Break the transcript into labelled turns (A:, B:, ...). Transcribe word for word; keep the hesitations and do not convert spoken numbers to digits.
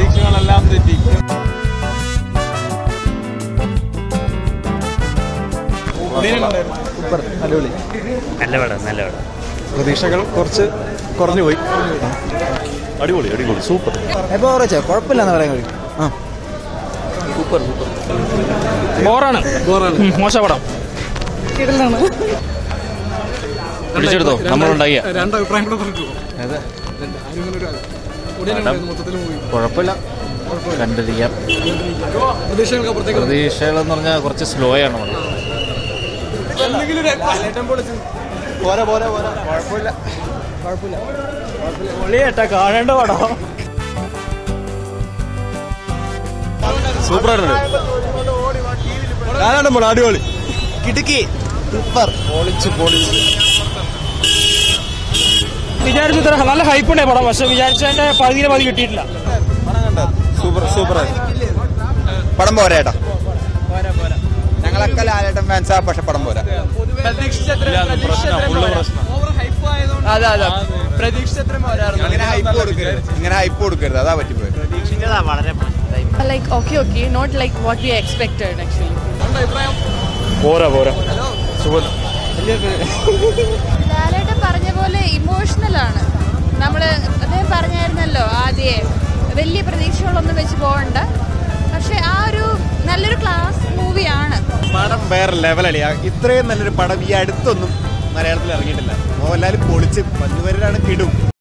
A: പ്രതീക്ഷകളെല്ലാം തെറ്റി.
B: സൂപ്പർ, അടിപൊളി,
C: നല്ല പടം, നല്ല പടം.
B: പ്രതീക്ഷകൾ കുറച്ച് കുറഞ്ഞു പോയി.
D: അടിപൊളി അടിപൊളി സൂപ്പർ.
B: എപ്പോൾ കുറച്ചോ കുഴപ്പമില്ലെന്ന് പറയാൻ കഴിയും. ആ
D: സൂപ്പർ സൂപ്പർ.
A: ബോറാണ് ബോറാണ് മോശ പടം.
D: പിടിച്ചെടുത്തോ നമ്മളുണ്ടാക്കിയ
A: രണ്ടഭിപ്രായം കൂടെ പറഞ്ഞു.
D: കുഴപ്പമില്ല, കണ്ടിരിക്കാം. പ്രതീക്ഷകളെന്ന് പറഞ്ഞാൽ കുറച്ച് സ്ലോ ആണ് പടം.
B: പോരാ പോരാ പോരാ കുഴപ്പമില്ല കുഴപ്പമില്ല
A: പൊളിയേട്ടാ, കാണേണ്ട പടം.
D: സൂപ്പറായിട്ടുണ്ട്.
B: അടിപൊളി, കിടുക്കി, സൂപ്പർ, പൊളിച്ച് പൊളിച്ച്.
A: വിചാരിച്ച നല്ല ഹൈപ്പ് ഉണ്ടായി പടം, പക്ഷെ വിചാരിച്ചതിന്റെ പകുതിയിലെ പകുതി കിട്ടിയിട്ടില്ല.
B: സൂപ്പർ സൂപ്പർ പടം പോരാ ഏട്ടാ. ഞങ്ങളൊക്കെ ലാലേട്ടൻ ഫാൻസാ, പക്ഷെ പടം പോരാ.
A: അതെ അതെ പ്രതീക്ഷിച്ചത്ര
B: ഇങ്ങനെ ഹൈപ്പ് കൊടുക്കരുത്, ഇങ്ങനെ ഹൈപ്പ് കൊടുക്കരുത്, അതാ പറ്റിപ്പോയത്.
C: പ്രതീക്ഷിച്ചതാ വളരെ
E: like okay okay not like what we expected actually.
D: പോരാ പോരാ
E: ലാലേട്ടൻ പറഞ്ഞ പോലെ ഇമോഷണൽ ആണ്. നമ്മൾ അദ്ദേഹം പറഞ്ഞായിരുന്നല്ലോ ആദ്യമേ വലിയ പ്രതീക്ഷകളൊന്നും വെച്ച് പോകണ്ട, പക്ഷെ ആ ഒരു നല്ലൊരു ക്ലാസ് മൂവിയാണ്.
B: പടം വേറെ ലെവലടിയാ. ഇത്രയും നല്ലൊരു പടം ഈ അടുത്തൊന്നും മലയാളത്തിൽ ഇറങ്ങിയിട്ടില്ല. മോഹൻലാൽ പൊളിച്ച് പഞ്ചുവരാണ് കിടും.